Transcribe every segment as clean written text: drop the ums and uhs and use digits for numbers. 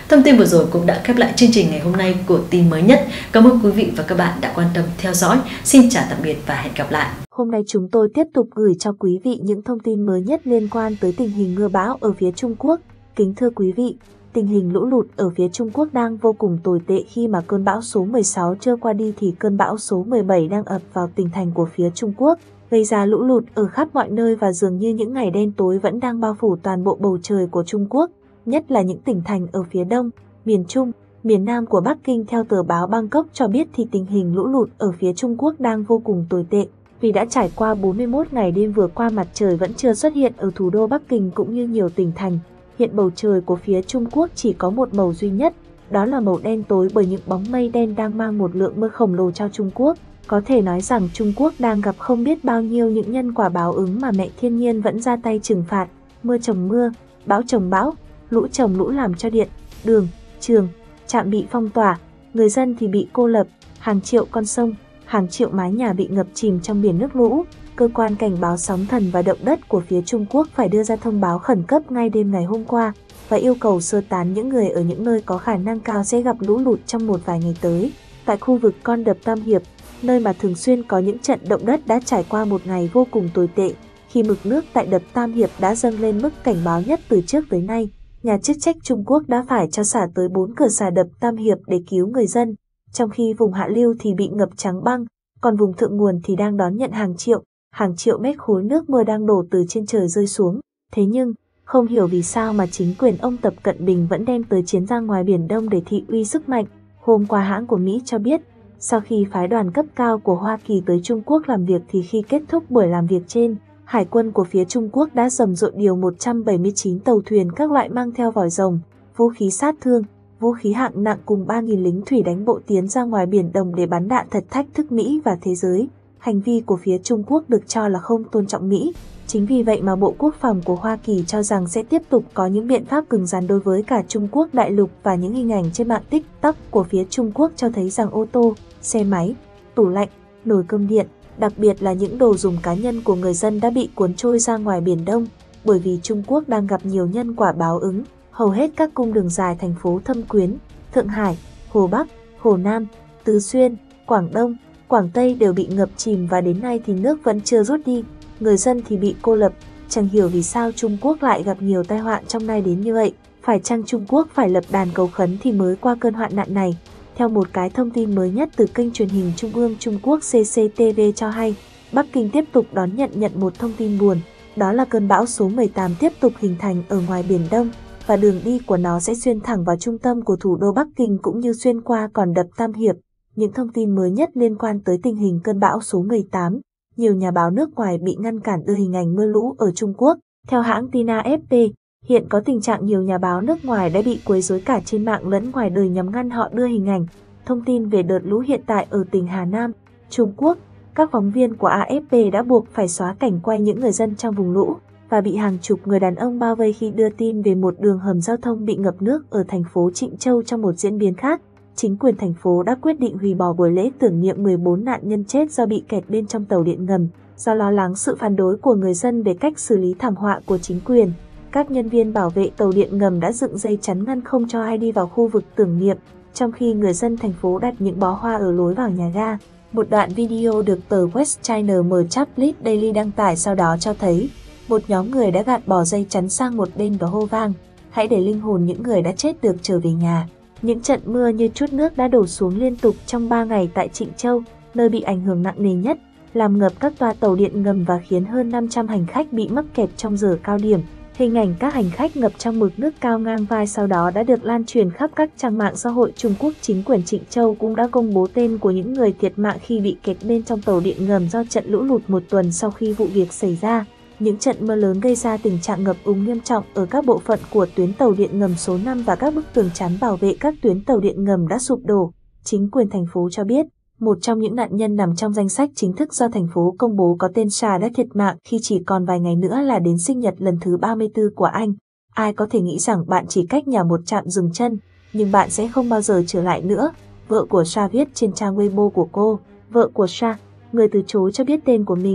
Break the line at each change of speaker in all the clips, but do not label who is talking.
Thông tin vừa rồi cũng đã khép lại chương trình ngày hôm nay của tin mới nhất. Cảm ơn quý vị và các bạn đã quan tâm theo dõi. Xin chào tạm biệt và hẹn gặp lại.
Hôm nay chúng tôi tiếp tục gửi cho quý vị những thông tin mới nhất liên quan tới tình hình mưa bão ở phía Trung Quốc. Kính thưa quý vị, tình hình lũ lụt ở phía Trung Quốc đang vô cùng tồi tệ khi mà cơn bão số 16 chưa qua đi thì cơn bão số 17 đang ập vào tỉnh thành của phía Trung Quốc, gây ra lũ lụt ở khắp mọi nơi và dường như những ngày đen tối vẫn đang bao phủ toàn bộ bầu trời của Trung Quốc, nhất là những tỉnh thành ở phía đông, miền Trung, miền Nam của Bắc Kinh. Theo tờ báo Bangkok cho biết thì tình hình lũ lụt ở phía Trung Quốc đang vô cùng tồi tệ, vì đã trải qua 41 ngày đêm vừa qua mặt trời vẫn chưa xuất hiện ở thủ đô Bắc Kinh cũng như nhiều tỉnh thành. Hiện bầu trời của phía Trung Quốc chỉ có một màu duy nhất, đó là màu đen tối bởi những bóng mây đen đang mang một lượng mưa khổng lồ cho Trung Quốc. Có thể nói rằng Trung Quốc đang gặp không biết bao nhiêu những nhân quả báo ứng mà mẹ thiên nhiên vẫn ra tay trừng phạt, mưa chồng mưa, bão chồng bão, lũ chồng lũ làm cho điện, đường, trường, trạm bị phong tỏa, người dân thì bị cô lập, hàng triệu con sông, hàng triệu mái nhà bị ngập chìm trong biển nước lũ. Cơ quan cảnh báo sóng thần và động đất của phía Trung Quốc phải đưa ra thông báo khẩn cấp ngay đêm ngày hôm qua và yêu cầu sơ tán những người ở những nơi có khả năng cao sẽ gặp lũ lụt trong một vài ngày tới. Tại khu vực con đập Tam Hiệp, nơi mà thường xuyên có những trận động đất đã trải qua một ngày vô cùng tồi tệ, khi mực nước tại đập Tam Hiệp đã dâng lên mức cảnh báo nhất từ trước tới nay. Nhà chức trách Trung Quốc đã phải cho xả tới 4 cửa xả đập Tam Hiệp để cứu người dân, trong khi vùng hạ lưu thì bị ngập trắng băng, còn vùng thượng nguồn thì đang đón nhận hàng triệu mét khối nước mưa đang đổ từ trên trời rơi xuống. Thế nhưng, không hiểu vì sao mà chính quyền ông Tập Cận Bình vẫn đem tới chiến ra ngoài Biển Đông để thị uy sức mạnh. Hôm qua hãng của Mỹ cho biết, sau khi phái đoàn cấp cao của Hoa Kỳ tới Trung Quốc làm việc thì khi kết thúc buổi làm việc trên, Hải quân của phía Trung Quốc đã rầm rộ điều 179 tàu thuyền các loại mang theo vòi rồng, vũ khí sát thương, vũ khí hạng nặng cùng 3.000 lính thủy đánh bộ tiến ra ngoài Biển Đông để bắn đạn thật thách thức Mỹ và thế giới. Hành vi của phía Trung Quốc được cho là không tôn trọng Mỹ. Chính vì vậy mà Bộ Quốc phòng của Hoa Kỳ cho rằng sẽ tiếp tục có những biện pháp cứng rắn đối với cả Trung Quốc đại lục, và những hình ảnh trên mạng TikTok của phía Trung Quốc cho thấy rằng ô tô, xe máy, tủ lạnh, nồi cơm điện, đặc biệt là những đồ dùng cá nhân của người dân đã bị cuốn trôi ra ngoài Biển Đông, bởi vì Trung Quốc đang gặp nhiều nhân quả báo ứng. Hầu hết các cung đường dài thành phố Thâm Quyến, Thượng Hải, Hồ Bắc, Hồ Nam, Tứ Xuyên, Quảng Đông, Quảng Tây đều bị ngập chìm và đến nay thì nước vẫn chưa rút đi, người dân thì bị cô lập. Chẳng hiểu vì sao Trung Quốc lại gặp nhiều tai họa trong nay đến như vậy, phải chăng Trung Quốc phải lập đàn cầu khấn thì mới qua cơn hoạn nạn này? Theo một cái thông tin mới nhất từ kênh truyền hình Trung ương Trung Quốc CCTV cho hay, Bắc Kinh tiếp tục đón nhận một thông tin buồn, đó là cơn bão số 18 tiếp tục hình thành ở ngoài Biển Đông, và đường đi của nó sẽ xuyên thẳng vào trung tâm của thủ đô Bắc Kinh cũng như xuyên qua còn đập Tam Hiệp. Những thông tin mới nhất liên quan tới tình hình cơn bão số 18, nhiều nhà báo nước ngoài bị ngăn cản đưa hình ảnh mưa lũ ở Trung Quốc. Theo hãng tin AFP, hiện có tình trạng nhiều nhà báo nước ngoài đã bị quấy rối cả trên mạng lẫn ngoài đời nhằm ngăn họ đưa hình ảnh, thông tin về đợt lũ hiện tại ở tỉnh Hà Nam, Trung Quốc. Các phóng viên của AFP đã buộc phải xóa cảnh quay những người dân trong vùng lũ và bị hàng chục người đàn ông bao vây khi đưa tin về một đường hầm giao thông bị ngập nước ở thành phố Trịnh Châu. Trong một diễn biến khác, chính quyền thành phố đã quyết định hủy bỏ buổi lễ tưởng niệm 14 nạn nhân chết do bị kẹt bên trong tàu điện ngầm. Do lo lắng sự phản đối của người dân về cách xử lý thảm họa của chính quyền, các nhân viên bảo vệ tàu điện ngầm đã dựng dây chắn ngăn không cho ai đi vào khu vực tưởng niệm, trong khi người dân thành phố đặt những bó hoa ở lối vào nhà ga. Một đoạn video được tờ West China Merchant Daily đăng tải sau đó cho thấy một nhóm người đã gạt bỏ dây chắn sang một bên và hô vang: "Hãy để linh hồn những người đã chết được trở về nhà." Những trận mưa như trút nước đã đổ xuống liên tục trong 3 ngày tại Trịnh Châu, nơi bị ảnh hưởng nặng nề nhất, làm ngập các toa tàu điện ngầm và khiến hơn 500 hành khách bị mắc kẹt trong giờ cao điểm. Hình ảnh các hành khách ngập trong mực nước cao ngang vai sau đó đã được lan truyền khắp các trang mạng xã hội Trung Quốc. Chính quyền Trịnh Châu cũng đã công bố tên của những người thiệt mạng khi bị kẹt bên trong tàu điện ngầm do trận lũ lụt một tuần sau khi vụ việc xảy ra. Những trận mưa lớn gây ra tình trạng ngập úng nghiêm trọng ở các bộ phận của tuyến tàu điện ngầm số 5 và các bức tường chắn bảo vệ các tuyến tàu điện ngầm đã sụp đổ. Chính quyền thành phố cho biết, một trong những nạn nhân nằm trong danh sách chính thức do thành phố công bố có tên Sa đã thiệt mạng khi chỉ còn vài ngày nữa là đến sinh nhật lần thứ 34 của anh. Ai có thể nghĩ rằng bạn chỉ cách nhà một trạm dừng chân, nhưng bạn sẽ không bao giờ trở lại nữa, vợ của Sa viết trên trang Weibo của cô. Vợ của Sa, người từ chối cho biết tên của mình,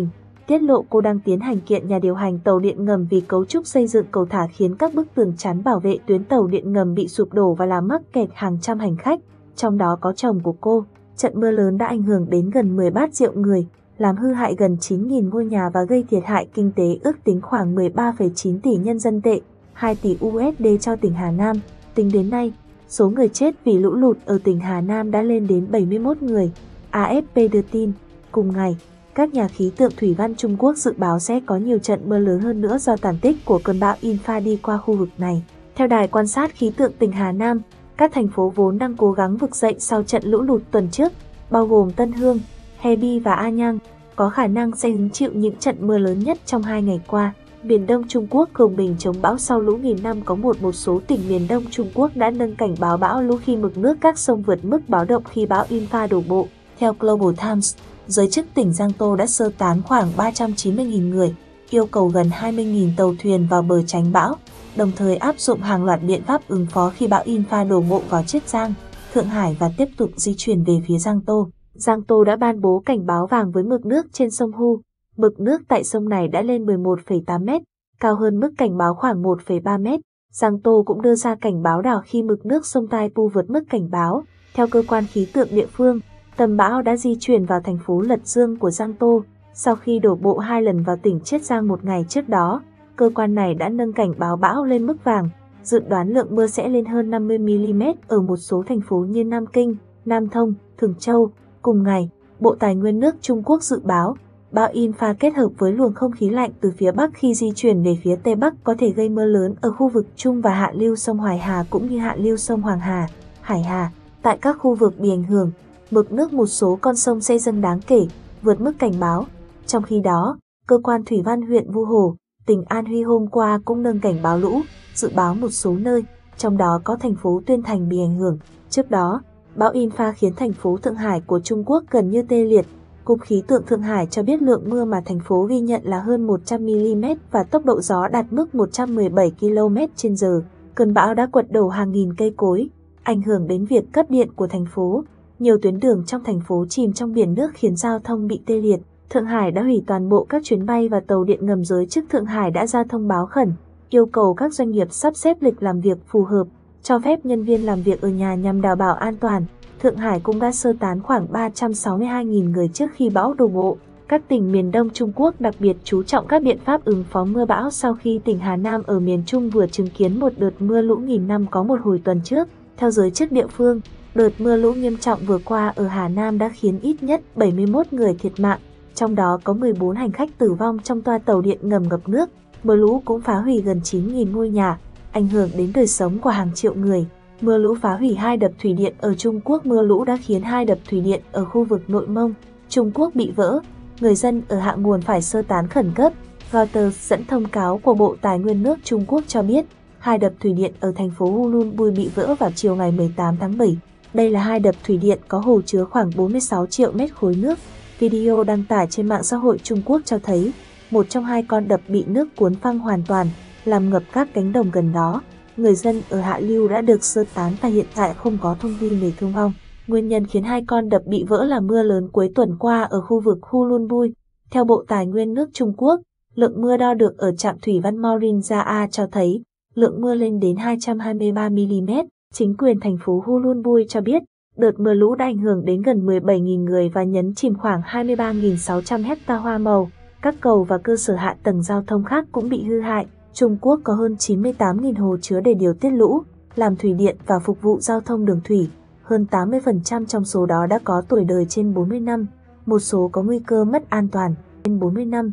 tiết lộ cô đang tiến hành kiện nhà điều hành tàu điện ngầm vì cấu trúc xây dựng cầu thả khiến các bức tường chắn bảo vệ tuyến tàu điện ngầm bị sụp đổ và làm mắc kẹt hàng trăm hành khách, trong đó có chồng của cô. Trận mưa lớn đã ảnh hưởng đến gần 10 bát triệu người, làm hư hại gần 9.000 ngôi nhà và gây thiệt hại kinh tế ước tính khoảng 13,9 tỷ nhân dân tệ, 2 tỷ USD cho tỉnh Hà Nam. Tính đến nay, số người chết vì lũ lụt ở tỉnh Hà Nam đã lên đến 71 người, AFP đưa tin. Cùng ngày, các nhà khí tượng thủy văn Trung Quốc dự báo sẽ có nhiều trận mưa lớn hơn nữa do tàn tích của cơn bão Infa đi qua khu vực này. Theo đài quan sát khí tượng tỉnh Hà Nam, các thành phố vốn đang cố gắng vực dậy sau trận lũ lụt tuần trước, bao gồm Tân Hương, He Bi và A Nhang, có khả năng sẽ hứng chịu những trận mưa lớn nhất trong 2 ngày qua. Biển Đông Trung Quốc gồng mình chống bão sau lũ nghìn năm. Có một số tỉnh miền Đông Trung Quốc đã nâng cảnh báo bão lũ khi mực nước các sông vượt mức báo động khi bão Infa đổ bộ. Theo Global Times, giới chức tỉnh Giang Tô đã sơ tán khoảng 390.000 người, yêu cầu gần 20.000 tàu thuyền vào bờ tránh bão, đồng thời áp dụng hàng loạt biện pháp ứng phó khi bão Infa đổ bộ vào Chiết Giang, Thượng Hải và tiếp tục di chuyển về phía Giang Tô. Giang Tô đã ban bố cảnh báo vàng với mực nước trên sông Hu. Mực nước tại sông này đã lên 11,8 mét, cao hơn mức cảnh báo khoảng 1,3 mét. Giang Tô cũng đưa ra cảnh báo đỏ khi mực nước sông Tai Pu vượt mức cảnh báo. Theo cơ quan khí tượng địa phương, tâm bão đã di chuyển vào thành phố Lật Dương của Giang Tô. Sau khi đổ bộ 2 lần vào tỉnh Chiết Giang một ngày trước đó, cơ quan này đã nâng cảnh báo bão lên mức vàng. Dự đoán lượng mưa sẽ lên hơn 50 mm ở một số thành phố như Nam Kinh, Nam Thông, Thường Châu. Cùng ngày, Bộ Tài nguyên nước Trung Quốc dự báo, bão Infa kết hợp với luồng không khí lạnh từ phía Bắc khi di chuyển về phía Tây Bắc có thể gây mưa lớn ở khu vực Trung và hạ lưu sông Hoài Hà cũng như hạ lưu sông Hoàng Hà, Hải Hà. Tại các khu vực bị ảnh hưởng, mực nước một số con sông sẽ dâng đáng kể, vượt mức cảnh báo. Trong khi đó, cơ quan thủy văn huyện Vu Hồ, tỉnh An Huy hôm qua cũng nâng cảnh báo lũ, dự báo một số nơi, trong đó có thành phố Tuyên Thành bị ảnh hưởng. Trước đó, bão Infa khiến thành phố Thượng Hải của Trung Quốc gần như tê liệt. Cục Khí tượng Thượng Hải cho biết lượng mưa mà thành phố ghi nhận là hơn 100 mm và tốc độ gió đạt mức 117 km/h. Cơn bão đã quật đổ hàng nghìn cây cối, ảnh hưởng đến việc cấp điện của thành phố. Nhiều tuyến đường trong thành phố chìm trong biển nước khiến giao thông bị tê liệt. Thượng Hải đã hủy toàn bộ các chuyến bay và tàu điện ngầm. Giới chức Thượng Hải đã ra thông báo khẩn, yêu cầu các doanh nghiệp sắp xếp lịch làm việc phù hợp, cho phép nhân viên làm việc ở nhà nhằm đảm bảo an toàn. Thượng Hải cũng đã sơ tán khoảng 362.000 người trước khi bão đổ bộ. Các tỉnh miền Đông Trung Quốc đặc biệt chú trọng các biện pháp ứng phó mưa bão sau khi tỉnh Hà Nam ở miền Trung vừa chứng kiến một đợt mưa lũ nghìn năm có một hồi tuần trước. Theo giới chức địa phương, đợt mưa lũ nghiêm trọng vừa qua ở Hà Nam đã khiến ít nhất 71 người thiệt mạng, trong đó có 14 hành khách tử vong trong toa tàu điện ngầm ngập nước. Mưa lũ cũng phá hủy gần 9.000 ngôi nhà, ảnh hưởng đến đời sống của hàng triệu người. Mưa lũ phá hủy 2 đập thủy điện ở Trung Quốc. Mưa lũ đã khiến 2 đập thủy điện ở khu vực Nội Mông, Trung Quốc bị vỡ. Người dân ở hạ nguồn phải sơ tán khẩn cấp. Reuters dẫn thông cáo của Bộ Tài nguyên nước Trung Quốc cho biết, 2 đập thủy điện ở thành phố Hulun Bui bị vỡ vào chiều ngày 18 tháng 7. Đây là 2 đập thủy điện có hồ chứa khoảng 46 triệu mét khối nước. Video đăng tải trên mạng xã hội Trung Quốc cho thấy, một trong 2 con đập bị nước cuốn phăng hoàn toàn, làm ngập các cánh đồng gần đó. Người dân ở hạ lưu đã được sơ tán và hiện tại không có thông tin về thương vong. Nguyên nhân khiến 2 con đập bị vỡ là mưa lớn cuối tuần qua ở khu vực Hulun Bui. Theo Bộ Tài nguyên nước Trung Quốc, lượng mưa đo được ở trạm thủy văn Maureen cho thấy lượng mưa lên đến 223 mm. Chính quyền thành phố Hulun Bui cho biết, đợt mưa lũ đã ảnh hưởng đến gần 17.000 người và nhấn chìm khoảng 23.600 hecta hoa màu. Các cầu và cơ sở hạ tầng giao thông khác cũng bị hư hại. Trung Quốc có hơn 98.000 hồ chứa để điều tiết lũ, làm thủy điện và phục vụ giao thông đường thủy. Hơn 80% trong số đó đã có tuổi đời trên 40 năm, một số có nguy cơ mất an toàn trên 40 năm.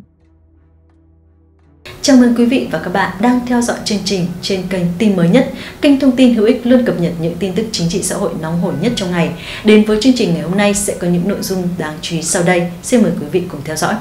Chào mừng quý vị và các bạn đang theo dõi chương trình trên kênh Tin Mới Nhất, kênh thông tin hữu ích luôn cập nhật những tin tức chính trị xã hội nóng hổi nhất trong ngày. Đến với chương trình ngày hôm nay sẽ có những nội dung đáng chú ý sau đây. Xin mời quý vị cùng theo dõi.